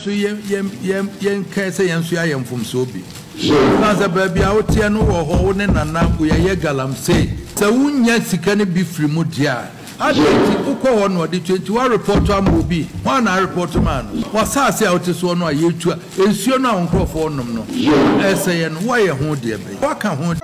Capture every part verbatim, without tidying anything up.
so yem yem yem yen ka say yen so ayem fom so bi na za ba bia wotie no wo ho ne nana wo ye galamsey sa wunya sika ne bi firi mu dia adeti ukọ ho no de twenty-one report am obi one report man wasase a woteso no ayetu ensuo no ankrofo nom no eseye no wo ye ho de be waka ho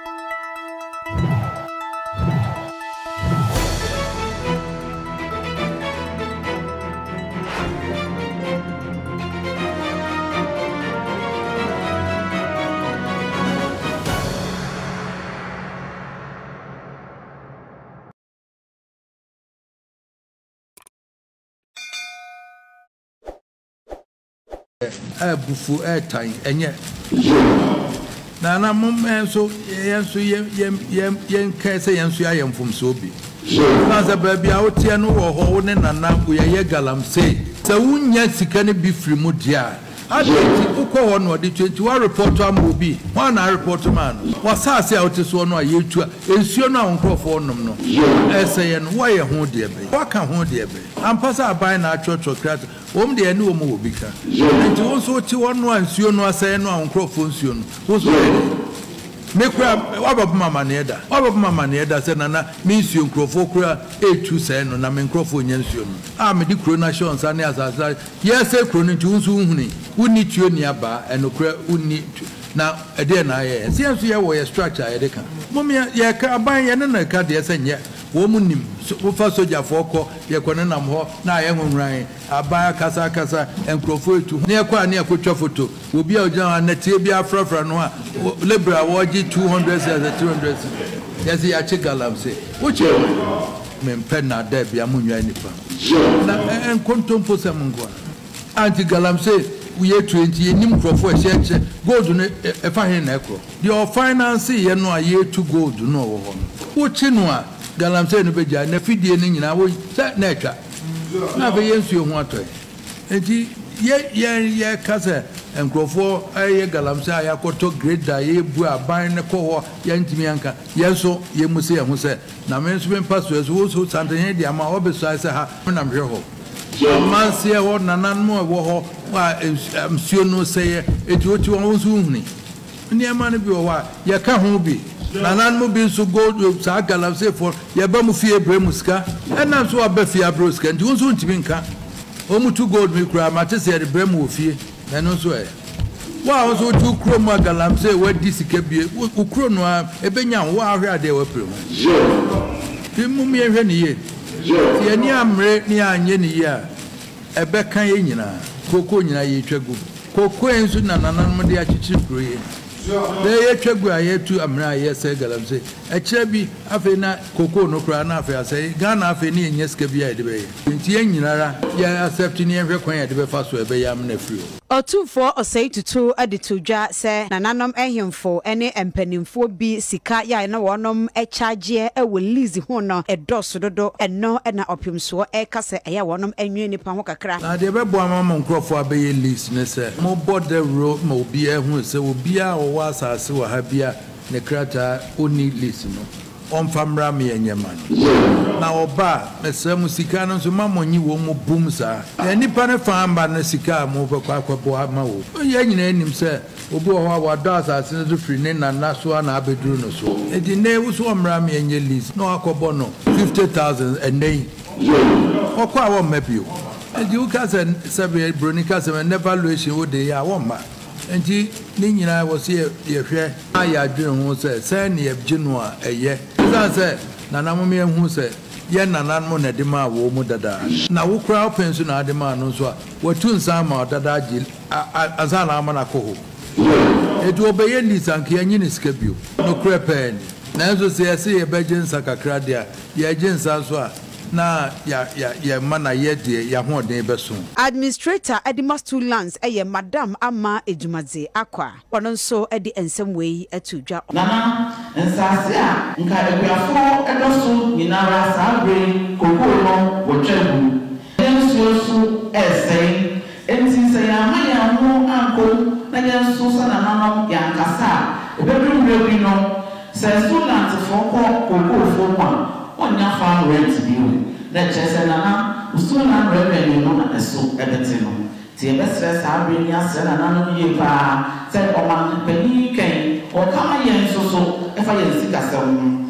a bufu a time enye na na mum enso yenso yem yem yen ka say yenso ayem fom so bi na za ba bia wotie no wo ho ne nana wo ye galamsey sa wunya sika ne bi firi mu dia adeti ukọ ho no de twenty-one report am obi one report man wasase a woteso no ayetu ensuo no ankrofo nom no eseye no wo ye ho de be waka ho de be ampasa aban na achọchọ krat wom de ene wom obi ka nti won so ti won no ansuo no aseye no ankrofo nsuo no wo so mekura wabab mama ne da wabab mama ne da se nana me nsuo nkrofo kura etu se no na me nkrofo nya nsuo no a me di kro nation sa ne asasa yes e kro no nti won so huni woni tuo ni aba enokura woni na ede na ye se nso ye wo ye structure ye de ka mom ye ka aban ye ne na ka de se nye wo munim wo fa soja foko ye kone nam ho na ye nwunran aba kasa kasa enkrofo etu ne kwa ne akotwa foto obi a ojan na tie bi afrafra no a lebra wo gi two hundred three hundred yes ya che galamsey wo che men pen na da bia munwa nipa na enkontompo semngwa anti galamsey we twenty yenim krofo ehye gold no e fa hen na ekro the finance ye no a ye to gold no wo ho wo chi no a galamsey no beja na fidie ni nyina wo na etwa na be yensu ho atoy enti ye ye ye kase enkrofo aye galamsey ayakoto grade da ye bu aban ne ko ho ye ntimi anka ye so ye muse ye ho se na me so be paso so wo so Asantehene dia ma obeso ase ha na mhwe ho manse ho nanan mo wo ho wa msuo no seye eti oti won so huni ni ama ne bi wo wa ye ka ho bi nanan mo bi so gold sa galamsey for ye ba mu fie bremuska ena so aba fie abroska ndi won so ntimi nka o mu tu gold mi kura ma te se de bremu ofie na no so e wa o so tu kro mo galamsey wa disika bi ukro no a ebenya wo ahwe ade wa premu ti mu mi ehwe ni ye ye ni amre ni anye ni ya ebe kan ye nyina koko nyina ye twegu koko ensu na nanan mo de achichi kro ye de ye twegu ayetu amre aye se galamsey e kire bi afi na koko no kra na afi ase Ghana afi ni enye ska bi ya de be ye nti ye nyinara ya accept ni enhwe kwan ya de be fa so ebe ya amna firi Otumfuo osei tutu aditudwa se nananom ehemfo ene empanimfo bi sika ya na wonom e charge e wo lease ho no edoso dodo eno na opimso e kase eya wonom enwe nipa ho kakra na de be bo amama nkrofo abaye lease ne se mo border road mo bi ehun se obi a wo asase wo ha bia ne krata oni lease no on famra me enyeman na oba mesem sika no so mamonyi wo mo bum sa ya nipa ne famba na sika mo bekwa akwabo ama wo ye nyina enim se obi ho awado asase no free ne na na so na abeduru no so edi ne wo so omra me enye lease no akobo no fifty thousand and then okwa wo mabio edi u ka se seven bronika se never valuation wo de ya wo ma enti ni nyina wo se ye hwe aya dwen ho se se ne ye ginu a eye say na na mo hu se ye nanan mo na de ma wo mu dada na wo kura open so na de ma no so a watu nsa ma dada gil azana na amana ko ho edu obeye ni sanke anyi ni sika bio no kura pen na so se se ye beje nsa kakra dia ye je nsa so a na ya ya ya mana ye de ya ho den be so administrator Edimas two lands eye madam ama ejumadze akwa wono so edi ensem wei atudwa nana nsase a nka ebiafo edoso nyinara sabre kokoro wotwabu enso so esei enti se ya ma ya ho anko na ya so sana nanom ya nkasa ebedru rebi no se so lands fo ko kokoro fo kwa onya farm rent bill na chese na na usuna revenue no na eso ebete no tie besre saa bere ni asre na nanom yie pa sɛ ɔman pani kan ɔkama yɛn so so ɛfa yɛn sikasɛm